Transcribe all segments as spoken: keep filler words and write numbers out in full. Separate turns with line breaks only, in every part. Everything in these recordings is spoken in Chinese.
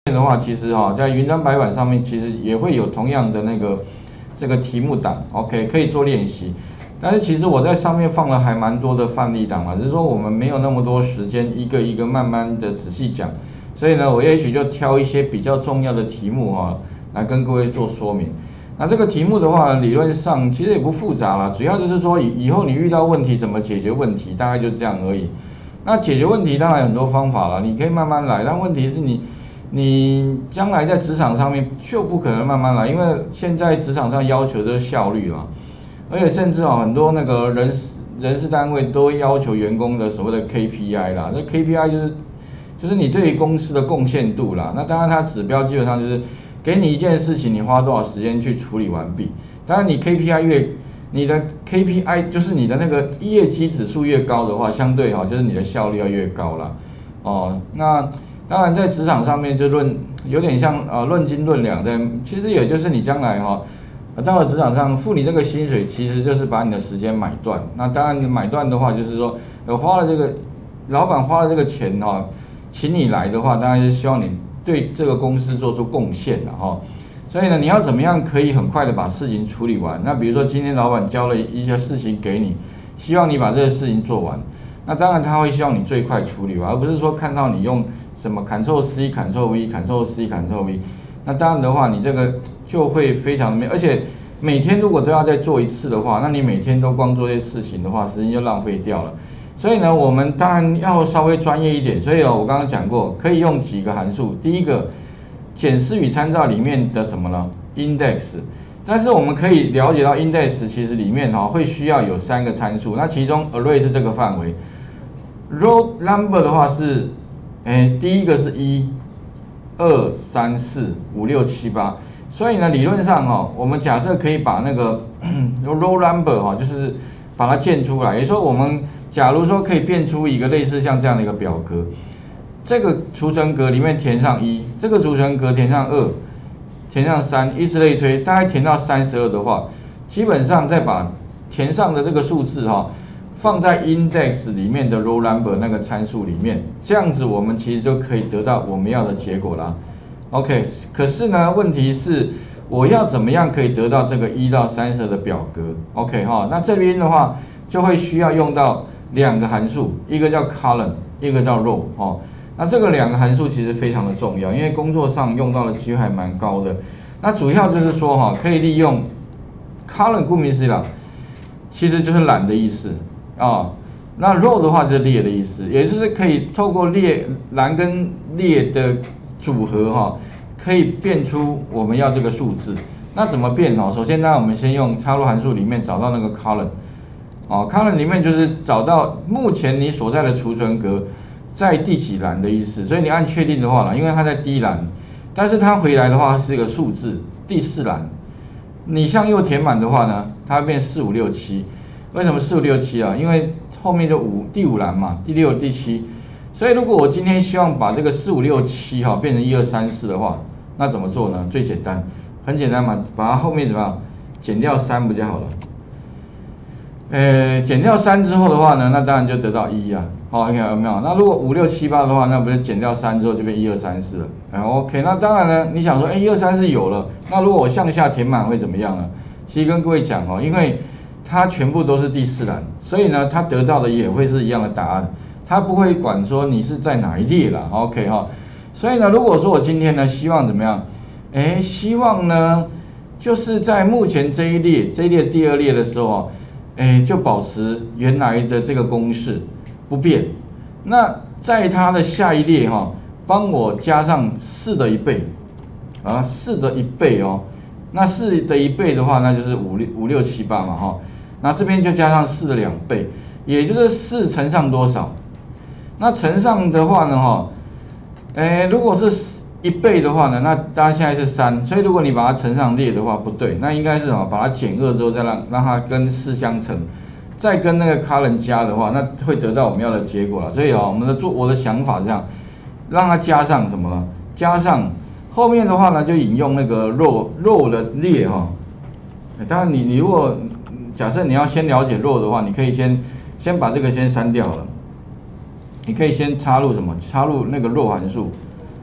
的话，其实哈、哦，在云端白板上面其实也会有同样的那个这个题目档 ，OK， 可以做练习。但是其实我在上面放了还蛮多的范例档嘛，只是说我们没有那么多时间一个一个慢慢的仔细讲，所以呢，我也许就挑一些比较重要的题目哈、哦，来跟各位做说明。那这个题目的话，理论上其实也不复杂啦，主要就是说以以后你遇到问题怎么解决问题，大概就这样而已。那解决问题当然有很多方法啦，你可以慢慢来，但问题是你。你将来在职场上面就不可能慢慢来，因为现在职场上要求的是效率啦，而且甚至啊、哦、很多那个人事人事单位都要求员工的所谓的 K P I 啦，那 K P I 就是就是你对于公司的贡献度啦，那当然它指标基本上就是给你一件事情，你花多少时间去处理完毕，当然你 K P I 越你的 K P I 就是你的那个业绩指数越高的话，相对哈、哦、就是你的效率要越高啦，哦那。当然，在职场上面就论有点像呃论斤论两的，其实也就是你将来哈、哦，到了职场上付你这个薪水，其实就是把你的时间买断。那当然买断的话，就是说有花了这个老板花了这个钱哈、哦，请你来的话，当然是希望你对这个公司做出贡献的哈、哦。所以呢，你要怎么样可以很快的把事情处理完？那比如说今天老板交了一些事情给你，希望你把这个事情做完。那当然他会希望你最快处理完，而不是说看到你用什么 Ctrl C、Ctrl V、Ctrl C、Ctrl V， 那当然的话，你这个就会非常的，而且每天如果都要再做一次的话，那你每天都光做这些事情的话，时间就浪费掉了。所以呢，我们当然要稍微专业一点。所以哦，我刚刚讲过，可以用几个函数。第一个，检视与参照里面的什么呢 ？index。但是我们可以了解到 index 其实里面哈、哦、会需要有三个参数，那其中 array 是这个范围 ，row number 的话是。哎，第一个是一、二、三、四、五、六、七、八，所以呢，理论上哈、哦，我们假设可以把那个 row number 哈、哦，就是把它建出来。也就是说，我们假如说可以变出一个类似像这样的一个表格，这个储存格里面填上一，这个储存格填上二，填上三，以此类推，大概填到三十二的话，基本上再把填上的这个数字哈、哦。放在 index 里面的 row number 那个参数里面，这样子我们其实就可以得到我们要的结果啦。OK， 可是呢，问题是我要怎么样可以得到这个一到三十的表格 ？OK 哈，那这边的话就会需要用到两个函数，一个叫 column， 一个叫 row 哦。那这个两个函数其实非常的重要，因为工作上用到的机会还蛮高的。那主要就是说哈，可以利用 column， 顾名思义啦，其实就是栏的意思。啊、哦，那 row 的话就是列的意思，也就是可以透过列栏跟列的组合哈、哦，可以变出我们要这个数字。那怎么变哦？首先呢，我们先用插入函数里面找到那个 column， 哦 ，column 里面就是找到目前你所在的储存格在第几栏的意思。所以你按确定的话呢，因为它在第一栏，但是它回来的话是一个数字，第四栏。你向右填满的话呢，它会变四五六七。为什么四五六七啊？因为后面就五第五栏嘛，第六、第七，所以如果我今天希望把这个四五六七哈变成一二三四的话，那怎么做呢？最简单，很简单嘛，把它后面怎么样减掉三不就好了？呃，减掉三之后的话呢，那当然就得到一啊。好 ，OK 有没有？那如果五六七八的话，那不是减掉三之后就变一二三四了？哎 ，OK， 那当然呢，你想说，哎，一二三四有了，那如果我向下填满会怎么样呢？其实跟各位讲哦，因为它全部都是第四栏，所以呢，它得到的也会是一样的答案，它不会管说你是在哪一列啦 ，OK 哈。所以呢，如果说我今天呢希望怎么样，哎，希望呢就是在目前这一列这一列第二列的时候，哎，就保持原来的这个公式不变。那在它的下一列哈，帮我加上四的一倍啊，四的一倍哦。那四的一倍的话，那就是五六五六七八嘛哈。那这边就加上四的两倍，也就是四乘上多少？那乘上的话呢，哈，哎，如果是一倍的话呢，那当然现在是三，所以如果你把它乘上列的话，不对，那应该是什么？把它减二之后再让让它跟四相乘，再跟那个 column 加的话，那会得到我们要的结果了。所以啊，我们的做我的想法这样，让它加上什么呢？加上后面的话呢，就引用那个 row row 的列哈。当然你你如果假设你要先了解 row 的话，你可以先先把这个先删掉了。你可以先插入什么？插入那个 row 函数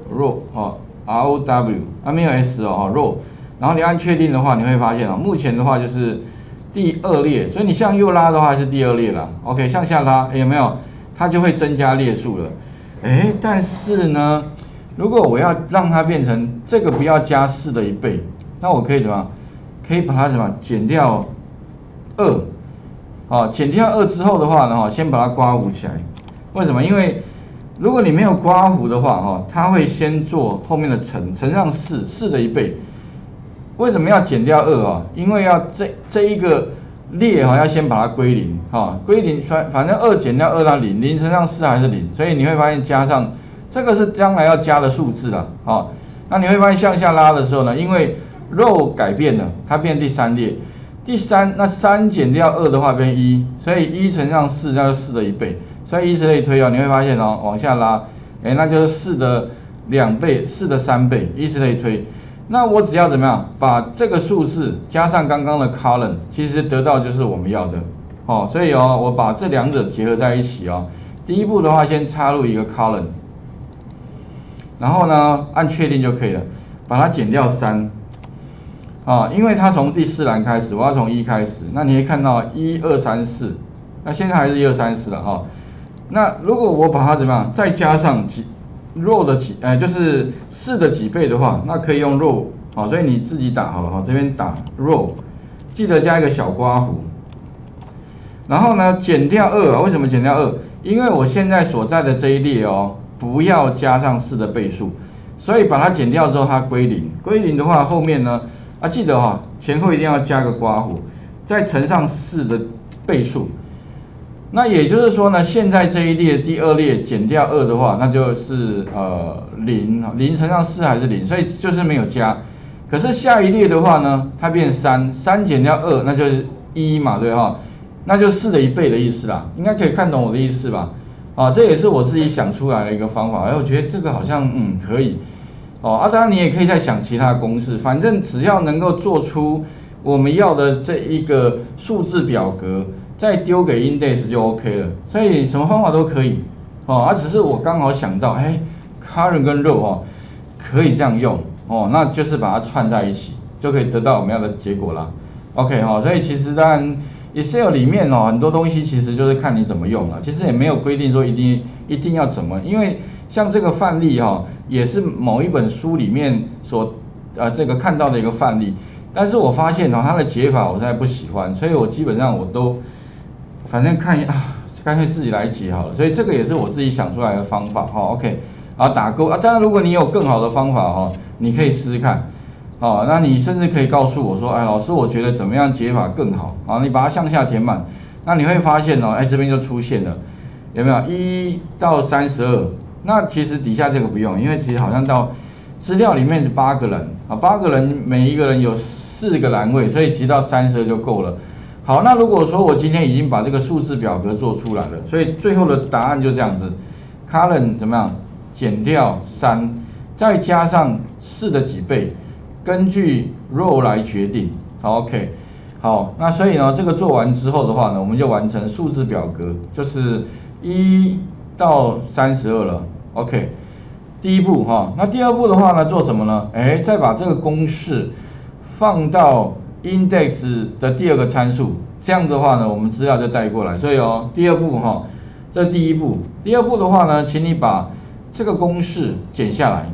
row 哦 R O W 啊没有 S 哦 row， 然后你按确定的话，你会发现哦，目前的话就是第二列，所以你向右拉的话是第二列啦 ，OK 向下拉、欸、有没有？它就会增加列数了，哎，但是呢，如果我要让它变成这个不要加四的一倍，那我可以怎么？可以把它怎么减掉二，好，减掉二之后的话呢，先把它刮弧起来。为什么？因为如果你没有刮弧的话，哈，它会先做后面的乘，乘上四，四的一倍。为什么要减掉二啊？因为要这这一个列哈，要先把它归零，哈，归零反反正二减掉二让零，零乘上四还是零，所以你会发现加上这个是将来要加的数字啦，好，那你会发现向下拉的时候呢，因为 row 改变了，它变第三列，第三那三减掉二的话变一，所以一乘上四那就是四的一倍，所以以此类推哦，你会发现哦，往下拉，哎，那就是四的两倍，四的三倍，以此类推。那我只要怎么样，把这个数字加上刚刚的 column， 其实得到就是我们要的，哦，所以哦，我把这两者结合在一起哦，第一步的话先插入一个 column， 然后呢按确定就可以了，把它减掉三。啊，因为它从第四栏开始，我要从一开始，那你会看到一二三四，那现在还是一二三四了哈。那如果我把它怎么样，再加上几 row 的几，呃，就是四的几倍的话，那可以用 row， 好，所以你自己打好了哈，这边打 row， 记得加一个小刮弧。然后呢，减掉二啊，为什么减掉二？因为我现在所在的这一列哦，不要加上四的倍数，所以把它减掉之后，它归零。归零的话，后面呢？啊，记得哈、哦，前后一定要加个刮弧，再乘上四的倍数。那也就是说呢，现在这一列第二列减掉二的话，那就是呃零，零乘上四还是零，所以就是没有加。可是下一列的话呢，它变三，三减掉二，那就是一嘛，对哈，那就四的一倍的意思啦，应该可以看懂我的意思吧？啊，这也是我自己想出来的一个方法，哎，我觉得这个好像嗯可以。哦，啊，当然你也可以再想其他的公式，反正只要能够做出我们要的这一个数字表格，再丢给 index 就 OK 了。所以什么方法都可以，哦，啊，只是我刚好想到，哎 ，column 跟 row 哦，可以这样用，哦，那就是把它串在一起，就可以得到我们要的结果啦。OK 哈、哦，所以其实当然 Excel 里面哦，很多东西其实就是看你怎么用了，其实也没有规定说一定一定要怎么，因为像这个范例哈、哦。也是某一本书里面所呃这个看到的一个范例，但是我发现哦，它的解法我实在不喜欢，所以我基本上我都反正看啊，干脆自己来解好了。所以这个也是我自己想出来的方法哈、哦。OK， 啊打勾啊，当然如果你有更好的方法哈、哦，你可以试试看。哦，那你甚至可以告诉我说，哎，老师，我觉得怎么样解法更好？啊，你把它向下填满，那你会发现哦，哎，这边就出现了，有没有一到三十二？那其实底下这个不用，因为其实好像到资料里面是八个人啊，八个人每一个人有四个栏位，所以其实到三十二就够了。好，那如果说我今天已经把这个数字表格做出来了，所以最后的答案就这样子 ，column 怎么样？减掉三，再加上四的几倍，根据 row 来决定。好 ，OK， 好，那所以呢，这个做完之后的话呢，我们就完成数字表格，就是一到三十二了 ，OK， 第一步哈，那第二步的话呢，做什么呢？哎，再把这个公式放到 index 的第二个参数，这样的话呢，我们资料就带过来。所以哦，第二步哈，这第一步，第二步的话呢，请你把这个公式剪下来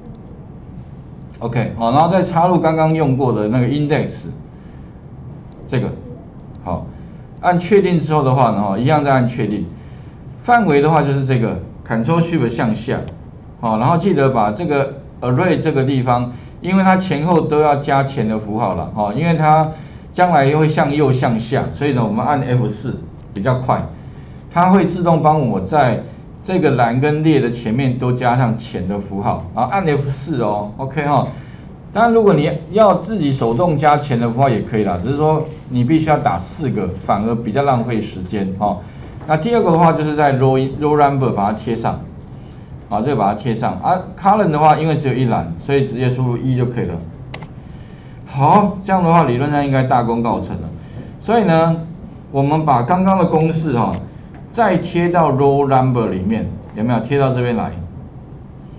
，OK， 好，然后再插入刚刚用过的那个 index， 这个好，按确定之后的话呢，哈，一样再按确定。范围的话就是这个 Ctrl Shift 向下，好，然后记得把这个 Array 这个地方，因为它前后都要加前的符号了，哈，因为它将来又会向右向下，所以呢，我们按 F 四 比较快，它会自动帮我在这个栏跟列的前面都加上前的符号，然后按 F 四 哦 ，OK 哈。当然，如果你要自己手动加前的符号也可以啦，只是说你必须要打四个，反而比较浪费时间，哈。那第二个的话，就是在 row row number 把它贴上，啊，这个把它贴上啊。column 的话，因为只有一栏，所以直接输入一就可以了。好，这样的话理论上应该大功告成了。所以呢，我们把刚刚的公式哈、哦，再贴到 row number 里面，有没有贴到这边来？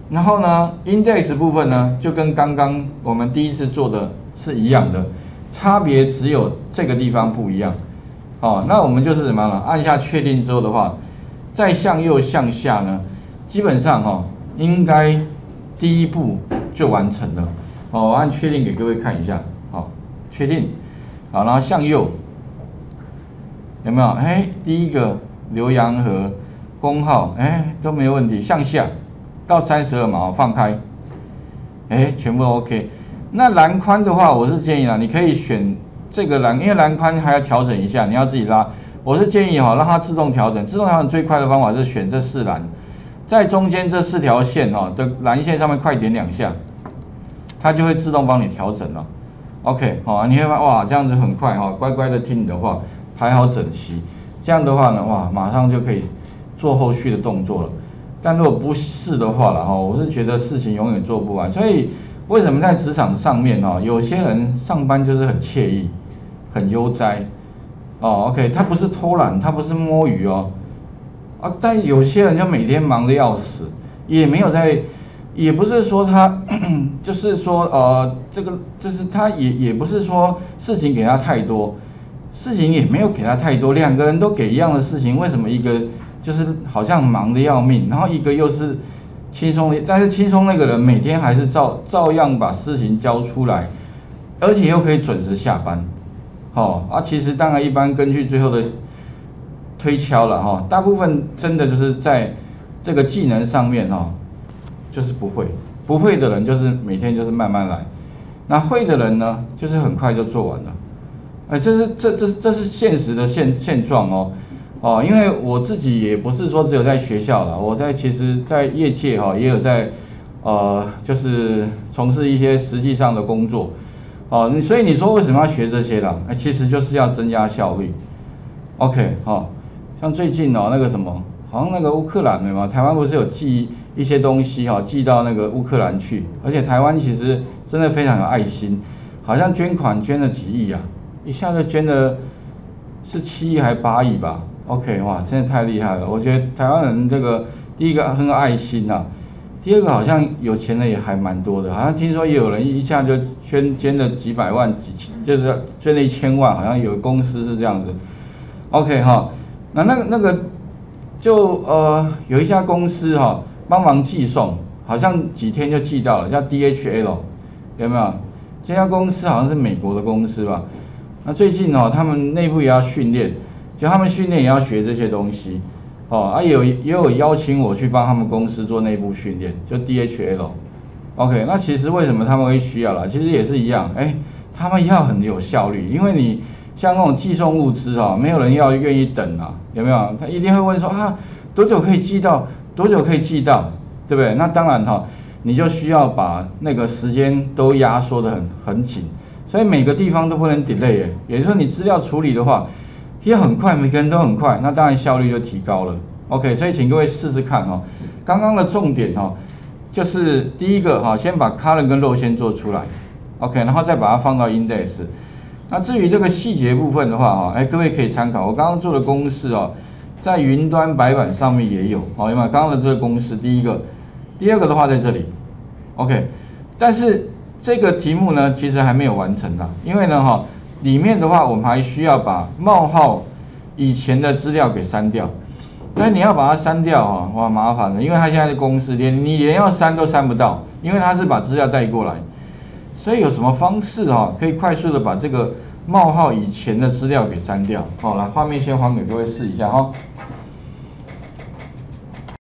然后呢 ，index 部分呢，就跟刚刚我们第一次做的是一样的，差别只有这个地方不一样。哦，那我们就是什么呢？按下确定之后的话，再向右向下呢，基本上哈、哦，应该第一步就完成了。哦，我按确定给各位看一下，好、哦，确定，好，然后向右，有没有？哎，第一个浏阳河工号，哎都没有问题，向下到三十二码放开，哎，全部都 OK。那栏宽的话，我是建议啊，你可以选。这个栏，因为栏宽还要调整一下，你要自己拉。我是建议哈、哦，让它自动调整。自动调整最快的方法是选这四栏，在中间这四条线哈、哦、的蓝线上面快点两下，它就会自动帮你调整了。OK， 好、哦，你会发现哇，这样子很快哈、哦，乖乖的听你的话，排好整齐。这样的话呢，哇，马上就可以做后续的动作了。但如果不是的话了哈、哦，我是觉得事情永远做不完，所以为什么在职场上面哈、哦，有些人上班就是很惬意。很悠哉，哦 ，OK， 他不是偷懒，他不是摸鱼哦，啊，但有些人就每天忙得要死，也没有在，也不是说他，就是说呃，这个就是他也也不是说事情给他太多，事情也没有给他太多，两个人都给一样的事情，为什么一个就是好像忙得要命，然后一个又是轻松的，但是轻松那个人每天还是照照样把事情交出来，而且又可以准时下班。哦啊，其实当然一般根据最后的推敲了哈、哦，大部分真的就是在这个技能上面哈、哦，就是不会，不会的人就是每天就是慢慢来，那会的人呢，就是很快就做完了，哎，这是这这这是现实的现现状哦哦，因为我自己也不是说只有在学校了，我在其实在业界哈、哦、也有在呃就是从事一些实际上的工作。哦，你所以你说为什么要学这些啦？哎，其实就是要增加效率。OK， 哦，像最近哦那个什么，好像那个乌克兰的嘛，台湾不是有寄一些东西哈、哦，寄到那个乌克兰去，而且台湾其实真的非常有爱心，好像捐款捐了几亿啊，一下就捐了是七亿还八亿吧。OK， 哇，真的太厉害了！我觉得台湾人这个第一个很有爱心呐、啊。第二个好像有钱的也还蛮多的，好像听说也有人一下就捐捐了几百万，几就是捐了一千万，好像有公司是这样子。OK 哈，那那个那个就呃有一家公司哈帮忙寄送，好像几天就寄到了，叫 D H L， 有没有？这家公司好像是美国的公司吧？那最近哦他们内部也要训练，就他们训练也要学这些东西。哦，啊有也有邀请我去帮他们公司做内部训练，就 D H L。OK， 那其实为什么他们会需要啦？其实也是一样，哎，他们要很有效率，因为你像那种寄送物资啊，没有人要愿意等啊，有没有？他一定会问说啊，多久可以寄到？多久可以寄到？对不对？那当然哈、哦，你就需要把那个时间都压缩得很很紧，所以每个地方都不能 delay， 也就是说你资料处理的话。也很快，每个人都很快，那当然效率就提高了。OK， 所以请各位试试看哈、哦。刚刚的重点哈、哦，就是第一个哈、哦，先把 column 跟 row 先做出来 ，OK， 然后再把它放到 index。那至于这个细节部分的话哈，哎，各位可以参考我刚刚做的公式哦，在云端白板上面也有，好，有没有？刚刚的这个公式，第一个，第二个的话在这里 ，OK， 但是这个题目呢，其实还没有完成啦，因为呢哈。哦里面的话，我们还需要把冒号以前的资料给删掉。但是你要把它删掉啊，哇，麻烦了，因为它现在是公式，连你连要删都删不到，因为它是把资料带过来。所以有什么方式哈，可以快速的把这个冒号以前的资料给删掉？好，来，画面先还给各位试一下哈。